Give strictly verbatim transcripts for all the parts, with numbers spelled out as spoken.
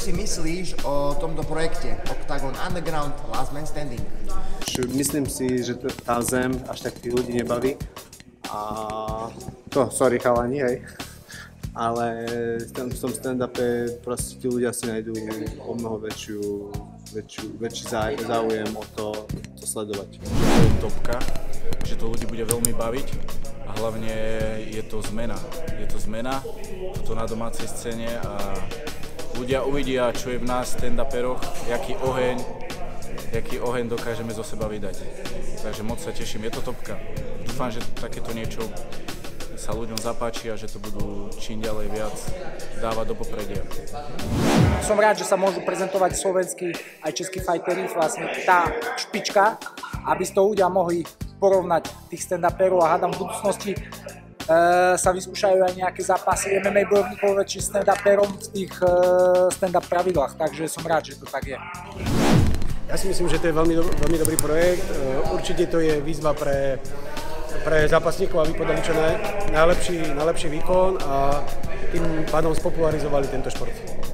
si myslíš o tomto projekte Octagon Underground Last Man Standing? Myslím si, že tá zem až tak tých ľudí nebaví. A to, sorry chalani, hej. Ale v tom stand-upe proste tí ľudia si nájdú o mnoho väčšiu, väčšiu, väčší záujem o to, to sledovať. To je topka, že to ľudí bude veľmi baviť a hlavne je to zmena. Je to zmena, toto na domácej scéne a ľudia uvidia, čo je v nás stand-uperoch, jaký oheň, jaký oheň dokážeme zo seba vydať. Takže moc sa teším, je to topka. Dúfam, že takéto niečo sa ľuďom zapáči a že to budú čím ďalej viac dávať do popredia. Som rád, že sa môžu prezentovať slovenskí aj českí fighteri, vlastne tá špička, aby z toho ľudia mohli porovnať tých stand-uperov a hádam v budúcnosti e, sa vyskúšajú aj nejaké zápasy em em á bojovníkov väčším stand-uperom v tých e, stand-up pravidlách, takže som rád, že to tak je. Ja si myslím, že to je veľmi, do, veľmi dobrý projekt. Určite to je výzva pre, pre zápasníkov, aby podali čo naj, najlepší, najlepší výkon a tým pádom spopularizovali tento šport.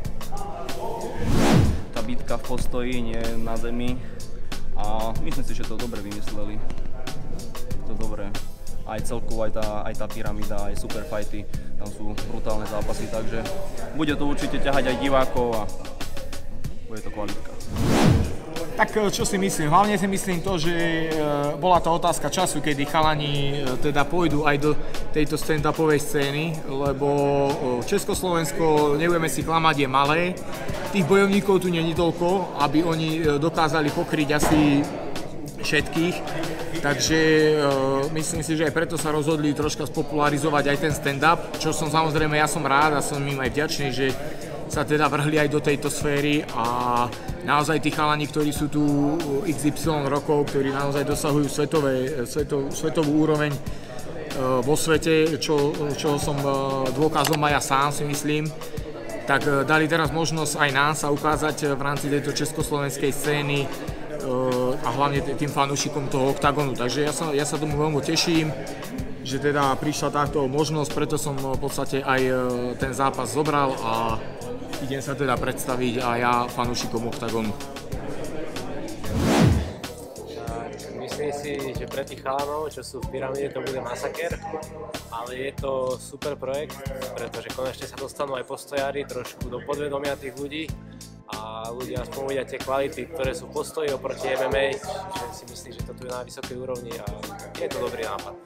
Tá bitka v postoji, nie na zemi a myslím si, že to dobre vymysleli. To dobre. Aj celkovo, aj tá, aj tá pyramída, aj super fighty, tam sú brutálne zápasy, takže bude to určite ťahať aj divákov a bude to kvalitka. Tak čo si myslím? Hlavne si myslím to, že bola to otázka času, kedy chalani teda pôjdu aj do tejto stand-upovej scény, lebo Československo, nebudeme si klamať, je malé. Tých bojovníkov tu nie je toľko, aby oni dokázali pokryť asi všetkých. Takže myslím si, že aj preto sa rozhodli troška spopularizovať aj ten stand-up, čo som samozrejme, ja som rád a som im aj vďačný, že sa teda vrhli aj do tejto sféry a naozaj tí chalani, ktorí sú tu iks ypsilon rokov, ktorí naozaj dosahujú svetové, svetov, svetovú úroveň vo svete, čo, čo som dôkazom aj ja sám si myslím, tak dali teraz možnosť aj nám sa ukázať v rámci tejto československej scény a hlavne tým fanúšikom toho Octagonu. Takže ja sa, ja sa tomu veľmi teším, že teda prišla táto možnosť, preto som v podstate aj ten zápas zobral a idem sa teda predstaviť aj ja fanúšikom Octagonu. Myslím si, že pre tých chalanov, čo sú v pyramíde, to bude masaker, ale je to super projekt, pretože konečne sa dostanú aj postojári trošku do podvedomia tých ľudí a ľudia aspoň uvidia tie kvality, ktoré sú v postoji oproti em em á, že si myslím, že to tu je na vysokej úrovni a je to dobrý nápad.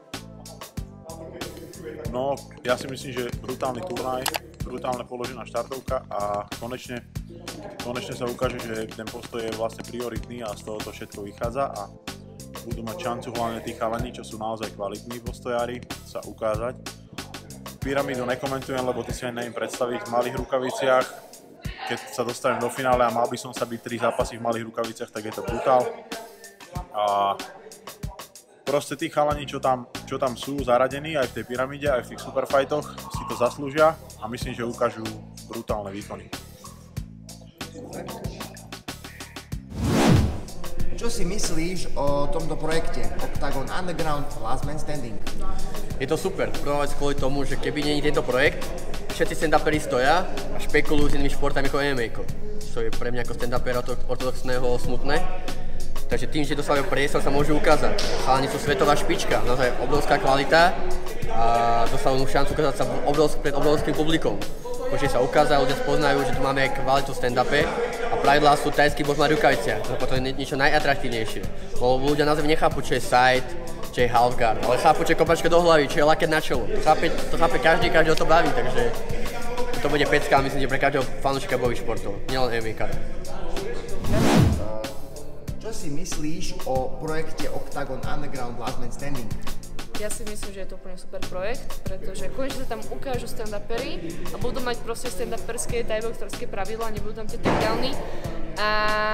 No, ja si myslím, že brutálny turnaj, brutálne položená štartovka a konečne, konečne sa ukáže, že ten postoj je vlastne prioritný a z toho to všetko vychádza a budú mať šancu hlavne tí chalani, čo sú naozaj kvalitní postojári, sa ukázať. Pyramídu nekomentujem, lebo to si aj neviem predstaviť v malých rukaviciach. Keď sa dostanem do finále a mal by som sa byť tri zápasy v malých rukaviciach, tak je to brutál. A proste tí chalani, čo tam, čo tam sú zaradení aj v tej pyramíde, aj v tých superfightoch, si to zaslúžia a myslím, že ukážu brutálne výkony. Čo si myslíš o tomto projekte Octagon Underground Last Man Standing? Je to super, prvá vec kvôli tomu, že keby nie je tento projekt, všetci stand-uperi stoja a špekulujú s inými športami ako em em á, čo je pre mňa ako stand-upera ortodoxného smutné. Takže tým, že dostávajú priestor, sa môžu ukázať. Chalani sú svetová špička, naozaj obrovská kvalita a dostanú šancu ukázať sa obrovsk, pred obrovským publikom. Môže sa ukázať, ľudia spoznajú, že tu máme kvalitu stand-upe a pravidlá sú tajský boh na rukaviciach, lebo to je niečo najatraktívnejšie. Lebo ľudia naozaj nechápu, čo je side, čo je half guard, ale chápu, čo je kopačka do hlavy, čo je laket na čelo. To chápe, to chápe každý, každého to baví, takže to bude pecka, myslím, že pre každého fanúšika bojových športov, nielen em em á. Čo si myslíš o projekte Octagon Underground Last Man Standing? Ja si myslím, že je to úplne super projekt, pretože konečne sa tam ukážu stand-upery a budú mať proste stand-uperské, thai-boxerské pravidlá, nebudú tam tie takedowny. A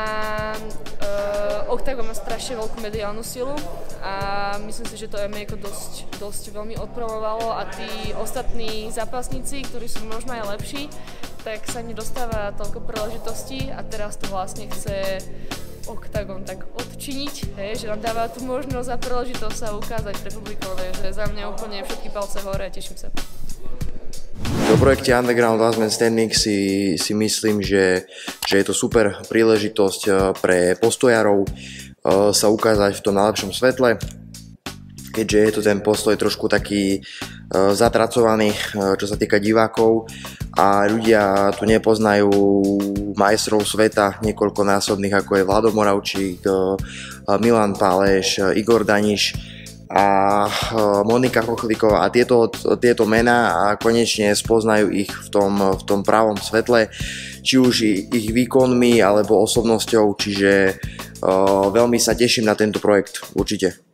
uh, Octagon má strašne veľkú mediálnu silu a myslím si, že to em em á dosť, dosť veľmi odpromovalo a tí ostatní zápasníci, ktorí sú možno aj lepší, tak sa nedostáva toľko príležitostí a teraz to vlastne chce Octagon tak odčiniť, hej, že nám dáva tú možnosť a príležitosť sa ukázať pre publikum, takže za mňa úplne všetky palce hore a teším sa. tomto projekte Underground Last Man Standing si, si myslím, že, že je to super príležitosť pre postojarov sa ukázať v tom najlepšom svetle, keďže je to ten postoj trošku taký zatracovaný, čo sa týka divákov a ľudia tu nepoznajú majstrov sveta niekoľkonásobných, ako je Vlado Moravčík, Milan Páleš, Igor Daniš a Monika Chochlíková a tieto, tieto mená a konečne spoznajú ich v tom, v tom pravom svetle, či už ich výkonmi alebo osobnosťou, čiže uh, veľmi sa teším na tento projekt, určite.